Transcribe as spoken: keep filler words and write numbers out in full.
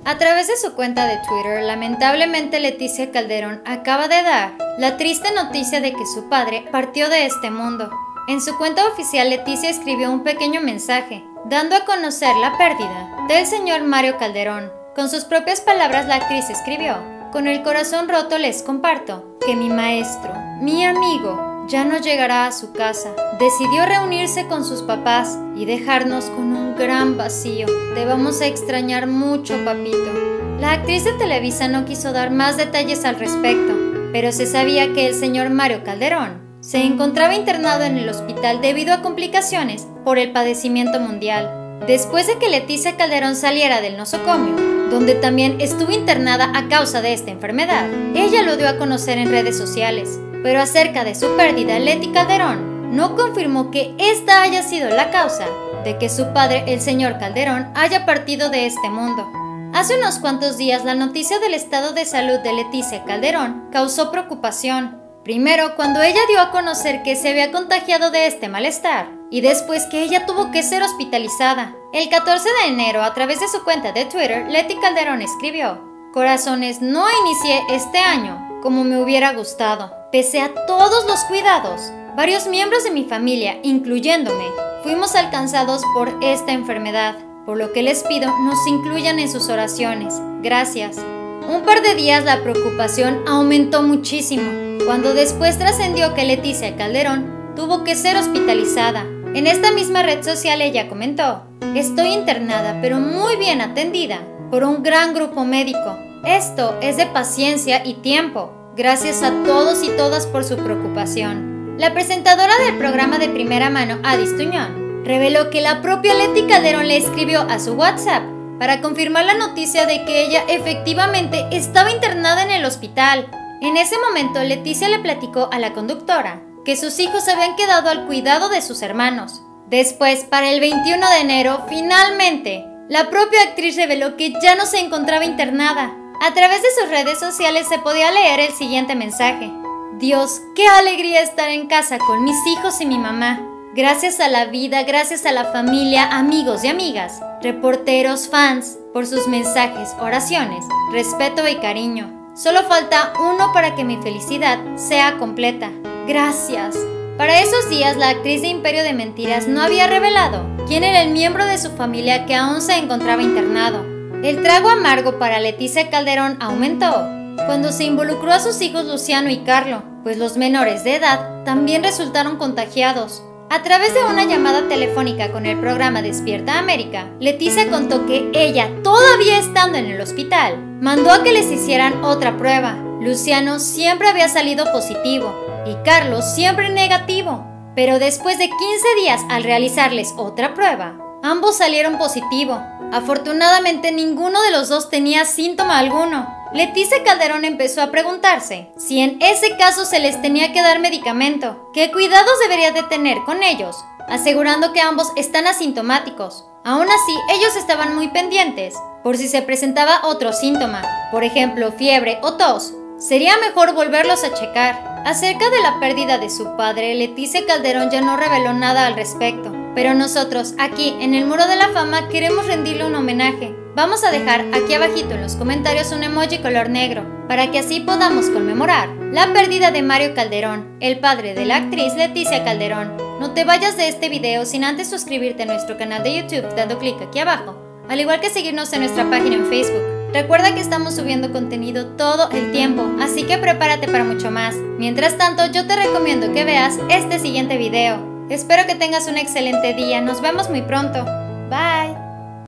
A través de su cuenta de Twitter, lamentablemente Leticia Calderón acaba de dar la triste noticia de que su padre partió de este mundo. En su cuenta oficial, Leticia escribió un pequeño mensaje, dando a conocer la pérdida del señor Mario Calderón. Con sus propias palabras, la actriz escribió: "Con el corazón roto les comparto que mi maestro, mi amigo, ya no llegará a su casa. Decidió reunirse con sus papás y dejarnos con un gran vacío. Te vamos a extrañar mucho, papito". La actriz de Televisa no quiso dar más detalles al respecto, pero se sabía que el señor Mario Calderón se encontraba internado en el hospital debido a complicaciones por el padecimiento mundial. Después de que Leticia Calderón saliera del nosocomio, donde también estuvo internada a causa de esta enfermedad, ella lo dio a conocer en redes sociales. Pero acerca de su pérdida, Leti Calderón no confirmó que esta haya sido la causa de que su padre, el señor Calderón, haya partido de este mundo. Hace unos cuantos días, la noticia del estado de salud de Leticia Calderón causó preocupación. Primero, cuando ella dio a conocer que se había contagiado de este malestar, y después que ella tuvo que ser hospitalizada. El catorce de enero, a través de su cuenta de Twitter, Leti Calderón escribió: "Corazones, no inicié este año como me hubiera gustado. Pese a todos los cuidados, varios miembros de mi familia, incluyéndome, fuimos alcanzados por esta enfermedad, por lo que les pido nos incluyan en sus oraciones. Gracias". Un par de días la preocupación aumentó muchísimo, cuando después trascendió que Leticia Calderón tuvo que ser hospitalizada. En esta misma red social ella comentó: "Estoy internada, pero muy bien atendida por un gran grupo médico. Esto es de paciencia y tiempo. Gracias a todos y todas por su preocupación". La presentadora del programa de Primera Mano, Adis Tuñón, reveló que la propia Leti Calderón le escribió a su WhatsApp para confirmar la noticia de que ella efectivamente estaba internada en el hospital. En ese momento, Leticia le platicó a la conductora que sus hijos habían quedado al cuidado de sus hermanos. Después, para el veintiuno de enero, finalmente, la propia actriz reveló que ya no se encontraba internada. A través de sus redes sociales se podía leer el siguiente mensaje: "Dios, qué alegría estar en casa con mis hijos y mi mamá. Gracias a la vida, gracias a la familia, amigos y amigas, reporteros, fans, por sus mensajes, oraciones, respeto y cariño. Solo falta uno para que mi felicidad sea completa. Gracias". Para esos días, la actriz de Imperio de Mentiras no había revelado quién era el miembro de su familia que aún se encontraba internado. El trago amargo para Leticia Calderón aumentó cuando se involucró a sus hijos Luciano y Carlo, pues los menores de edad también resultaron contagiados. A través de una llamada telefónica con el programa Despierta América, Leticia contó que ella, todavía estando en el hospital, mandó a que les hicieran otra prueba. Luciano siempre había salido positivo y Carlos siempre negativo, pero después de quince días al realizarles otra prueba, ambos salieron positivo. Afortunadamente, ninguno de los dos tenía síntoma alguno. Leticia Calderón empezó a preguntarse si en ese caso se les tenía que dar medicamento, qué cuidados debería de tener con ellos, asegurando que ambos están asintomáticos. Aún así, ellos estaban muy pendientes por si se presentaba otro síntoma, por ejemplo, fiebre o tos. Sería mejor volverlos a checar. Acerca de la pérdida de su padre, Leticia Calderón ya no reveló nada al respecto, pero nosotros, aquí en el Muro de la Fama, queremos rendirle un homenaje. Vamos a dejar aquí abajito en los comentarios un emoji color negro, para que así podamos conmemorar la pérdida de Mario Calderón, el padre de la actriz Leticia Calderón. No te vayas de este video sin antes suscribirte a nuestro canal de YouTube dando clic aquí abajo, al igual que seguirnos en nuestra página en Facebook. Recuerda que estamos subiendo contenido todo el tiempo, así que prepárate para mucho más. Mientras tanto, yo te recomiendo que veas este siguiente video. Espero que tengas un excelente día, nos vemos muy pronto. Bye.